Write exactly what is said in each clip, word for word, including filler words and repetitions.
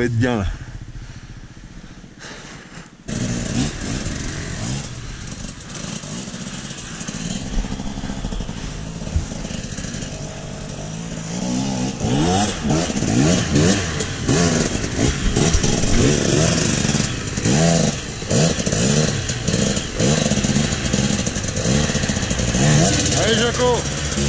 être bien là. Allez Jaco.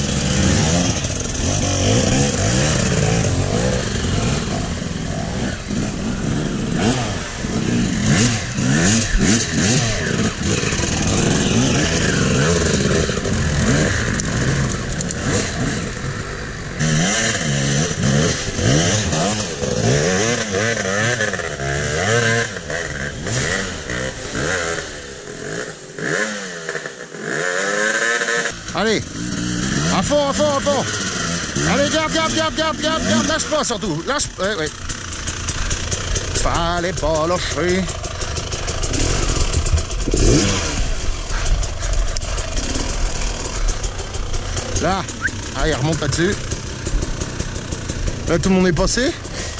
Allez, à fond, à fond, à fond. Allez, garde, garde, garde, garde, garde, garde, lâche pas surtout, lâche, ouais, ouais. Fallait pas lâcher. Là, allez, remonte là-dessus. Là, tout le monde est passé.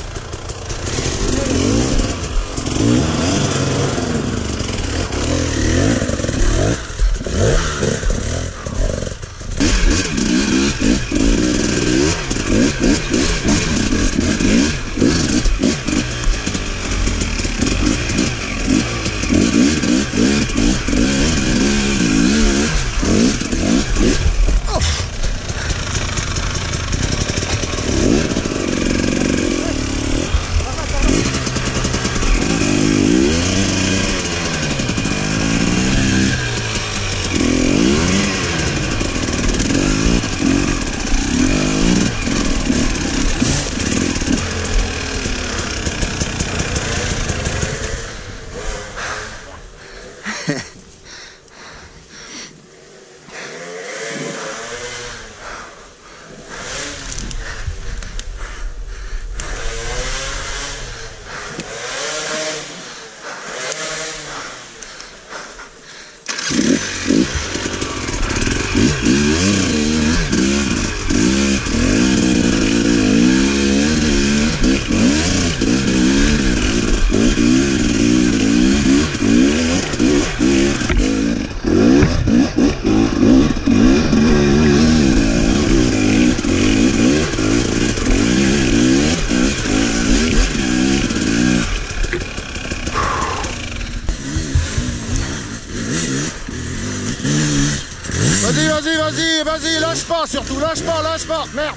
Vas-y, vas-y, vas-y, vas-y, lâche pas surtout, lâche pas, lâche pas, merde.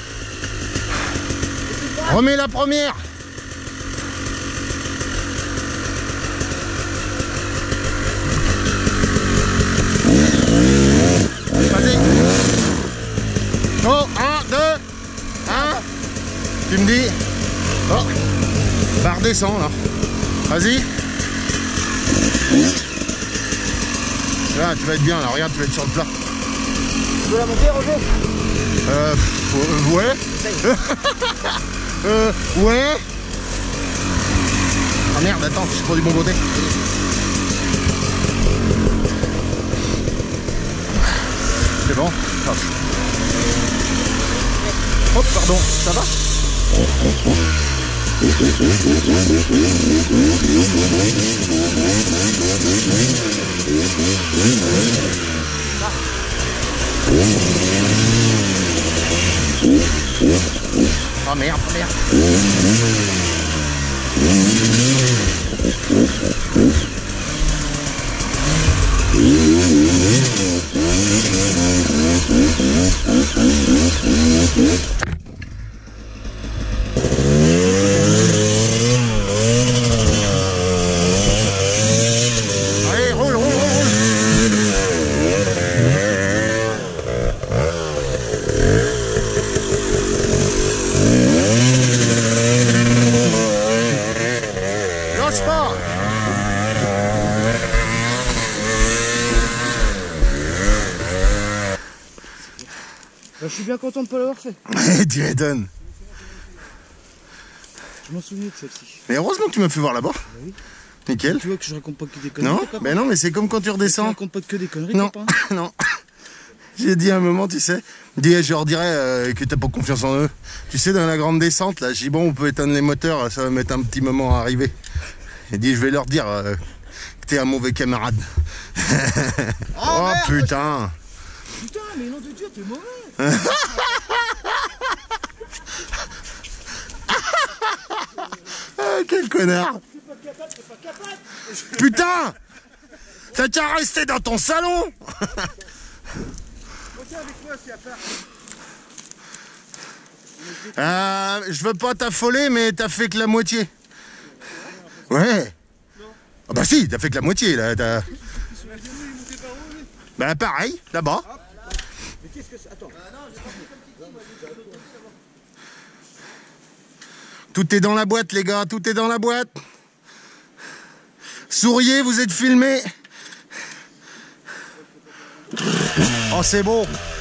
Remets la première. Vas-y. Oh, un, deux, un. Tu me dis. Oh, bah redescends là. Vas-y. Là, tu vas être bien, là, regarde, tu vas être sur le plat. Tu veux la monter, Roger? Euh, euh ouais. euh, ouais. Ah merde, attends, je suis pas du bon côté. C'est bon. Hop. Hop, pardon, ça va? Oh merde, oh merde. Allez, roule, roule, roule, lâche pas. Bah, je suis bien content de ne pas l'avoir fait. Jaden. Je m'en souviens de celle-ci. Mais heureusement que tu m'as fait voir là-bas. Bah oui. Nickel. Tu vois que je raconte pas que des conneries. Non, papa. ben non, mais c'est comme quand tu Tu redescends. racontes pas que des conneries, Non, papa. non. J'ai dit à un moment, tu sais, Dis, je leur dirais euh, que t'as pas confiance en eux. Tu sais, dans la grande descente, là, j'ai dit bon, on peut éteindre les moteurs, ça va mettre un petit moment à arriver. Et dis, je vais leur dire euh, que t'es un mauvais camarade. Oh, oh merde, putain. Putain, mais nom de Dieu, t'es mauvais. Ah, quel connard. T'es pas capable, t'es pas capable. Putain. T'as qu'à rester dans ton salon. Tiens avec moi, c'est à part. Euh, je veux pas t'affoler, mais t'as fait que la moitié. Ouais. Ah bah si, t'as fait que la moitié là. Bah pareil, là-bas. Mais qu'est-ce que c'est? Attends. Tout est dans la boîte, les gars, tout est dans la boîte. Souriez, vous êtes filmés. Oh, c'est beau.